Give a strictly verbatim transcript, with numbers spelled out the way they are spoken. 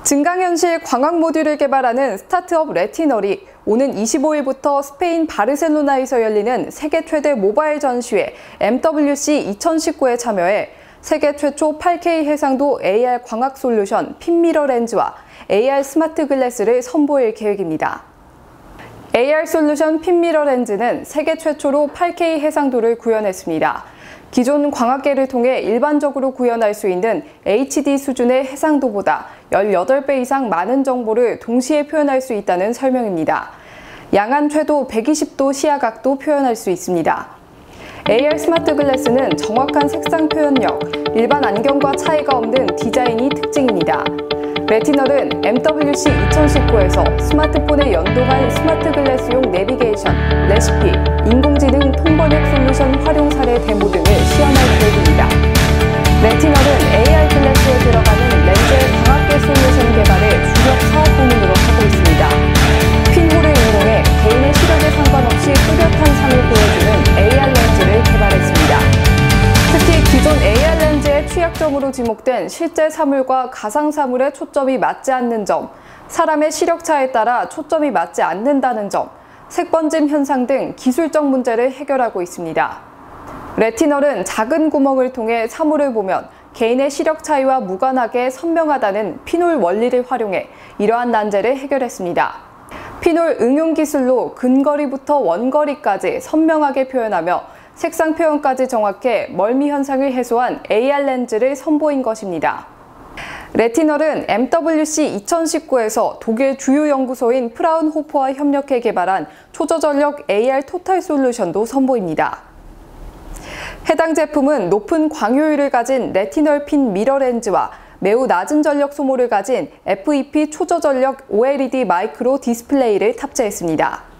증강현실 광학 모듈을 개발하는 스타트업 레티널이 오는 이십오일부터 스페인 바르셀로나에서 열리는 세계 최대 모바일 전시회 엠더블유씨 이천십구에 참여해 세계 최초 팔 케이 해상도 에이알 광학 솔루션 핀미러 렌즈와 에이알 스마트 글래스를 선보일 계획입니다. 에이알 솔루션 핀미러 렌즈는 세계 최초로 팔 케이 해상도를 구현했습니다. 기존 광학계를 통해 일반적으로 구현할 수 있는 에이치디 수준의 해상도보다 십팔 배 이상 많은 정보를 동시에 표현할 수 있다는 설명입니다. 양안 최도 백이십 도 시야각도 표현할 수 있습니다. 에이알 스마트 글래스는 정확한 색상 표현력, 일반 안경과 차이가 없는 디자인이 특징입니다. 레티널은 엠더블유씨 이천십구에서 스마트폰에 연동한 스마트 글래스용 내비게이션, 레시피, 인공지능 통번역 솔루션 활용 사례 데모 등을 시연할 계획입니다. 레티널은 에이알 글래스에 들어가는 렌즈의 광학계 솔루션 개발에 주력 사업 부문으로 하고 있습니다. 핀홀을 이용해 개인의 시력에 상관없이 뚜렷한 상을 보여주는 에이알 렌즈를 개발했습니다. 특히 기존 에이알 렌즈의 취약점으로 지목된 실제 사물과 가상 사물의 초점이 맞지 않는 점, 사람의 시력차에 따라 초점이 맞지 않는다는 점, 색번짐 현상 등 기술적 문제를 해결하고 있습니다. 레티널은 작은 구멍을 통해 사물을 보면 개인의 시력 차이와 무관하게 선명하다는 핀홀 원리를 활용해 이러한 난제를 해결했습니다. 핀홀 응용 기술로 근거리부터 원거리까지 선명하게 표현하며 색상 표현까지 정확해 멀미 현상을 해소한 에이알 렌즈를 선보인 것입니다. 레티널은 엠더블유씨 이천십구에서 독일 주요 연구소인 프라운호퍼와 협력해 개발한 초저전력 에이알 토탈 솔루션도 선보입니다. 해당 제품은 높은 광효율을 가진 레티널 핀 미러 렌즈와 매우 낮은 전력 소모를 가진 에프이피 초저전력 오엘이디 마이크로 디스플레이를 탑재했습니다.